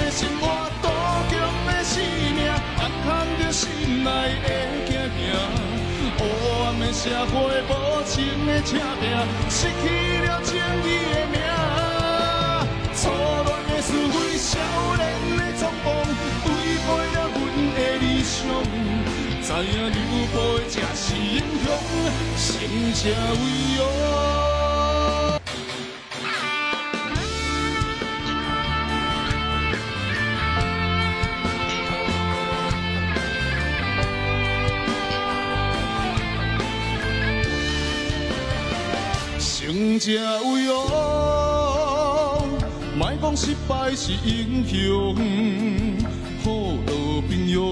的生活，多强的生命，暗藏着心内的行行。黑暗的社会，无情的车拼，失去了正义的名。错乱的是非，少年的冲动，违背了阮的理想。知影流暴才是英雄，胜者为王。 胜者为王，莫讲失败是英雄，虎落平庸，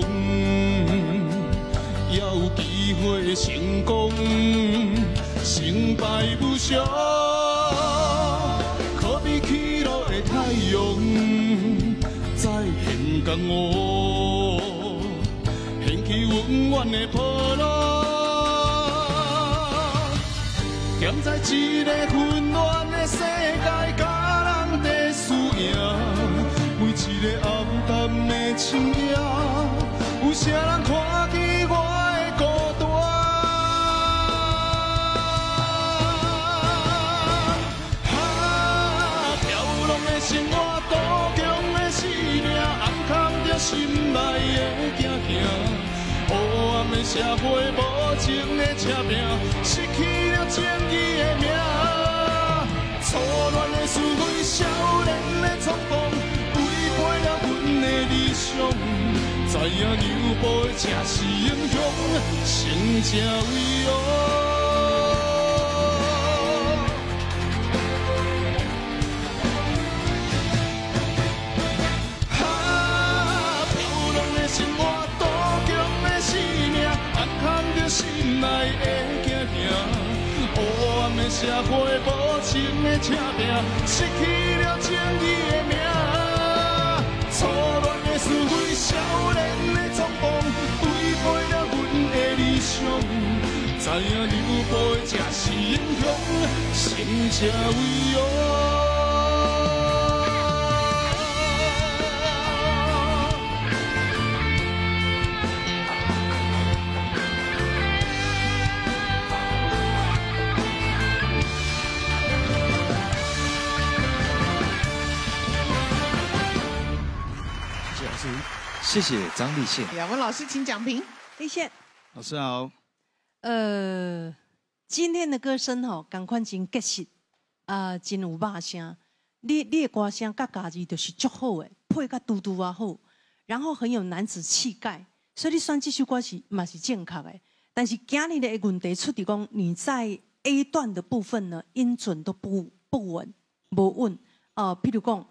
也有机会成功，成败无常，可比起落的太阳，再现江湖，掀起温暖的波浪。 站在一个混乱的世界，甲人在输赢。每一个暗淡的深夜，有啥人看见我的孤单？飘浪的生活，多强的生命，暗藏着心内的行行。 黑暗的社会，无情的车拼，失去了正义的名。错乱的是非，少年的冲动，违背了阮的理想。知影牛步才是英雄，胜者为王。 心内的行行，黑暗的社会，无情的车拼，失去了正义的名。错乱的是非，少年的冲动，违背了阮的理想。知影流暴才是英雄，胜者为王。 谢谢张立宪。 两位老师请讲评。 立宪老师好。 今天的歌声吼，同款真结实，真有肉声。你的歌声甲家己就是足好的，配甲嘟嘟啊好，然后很有男子气概，所以你选这首歌是嘛是正确的。但是今日的问题出伫讲，你在 A 段的部分呢，音准都不稳，无稳。譬如讲，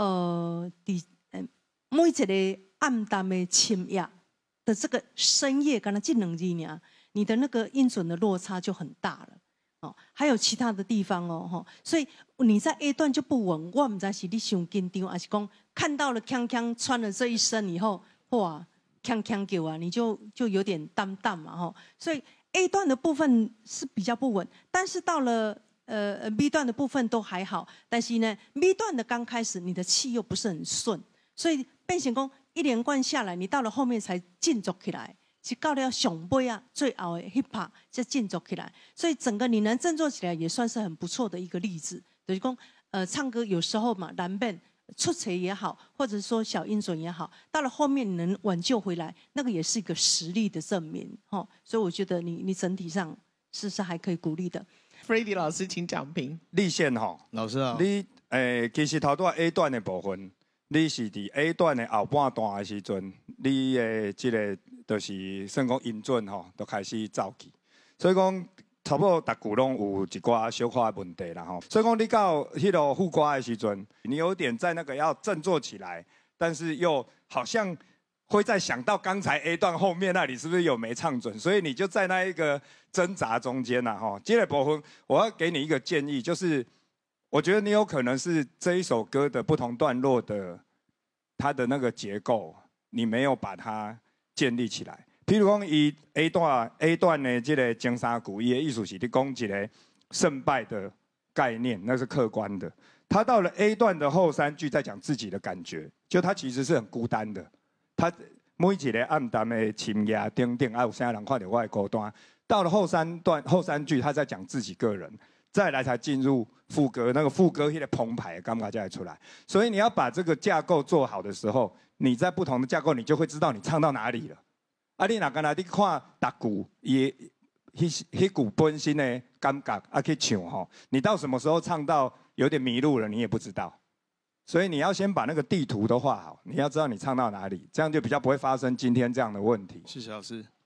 每一个暗淡的深夜的这个深夜，刚才这两字呢，你的那个音准的落差就很大了。哦，还有其他的地方哦，所以你在 A 段就不稳。我唔知是你伤紧张，还是讲看到了锵锵穿了这一身以后，哇，锵锵叫啊，你就有点淡淡嘛，哈。所以 A 段的部分是比较不稳，但是到了B 段的部分都还好。但是呢 ，B 段的刚开始你的气又不是很顺，所以变成讲一连贯下来，你到了后面才振作起来。 是到了上尾啊，最后的 hip hop 才振作起来，所以整个你能振作起来，也算是很不错的一个例子。就是讲，唱歌有时候嘛，难辨出彩也好，或者说小音准也好，到了后面你能挽救回来，那个也是一个实力的证明。哦，所以我觉得你整体上是还可以鼓励的。 Freddy 老师，请讲评。 立宪吼， 老师好。 你其实头段 A 段的部分，你是伫 A 段的后半段的时阵，你的这个。 就是算讲音准吼，都开始走起，所以讲差不多逐句拢有一寡小可的问题啦吼。所以讲你到迄个副歌的时阵，你有点在那个要振作起来，但是又好像会在想到刚才 A 段后面那里是不是有没唱准，所以你就在那一个挣扎中间啦吼。这个部分我要给你一个建议，就是我觉得你有可能是这一首歌的不同段落的它的那个结构，你没有把它 建立起来，譬如讲，以 A 段的这个前三句，伊的意思是你讲一个胜败的概念，那是客观的。 他到了 A 段的后3句在讲自己的感觉，就他其实是很孤单的。他每一个暗淡的深夜顶顶，有啥人看到我的孤单？到了后3句，他在讲自己个人，再来才进入副歌，那个副歌那个澎湃的感觉才会出来。所以你要把这个架构做好的时候，你在不同的架构，你就会知道你唱到哪里了。啊，你若干那你看逐句，迄句本身的感觉啊去唱吼，你到什么时候唱到有点迷路了，你也不知道。所以你要先把那个地图都画好，你要知道你唱到哪里，这样就比较不会发生今天这样的问题。 谢谢老师。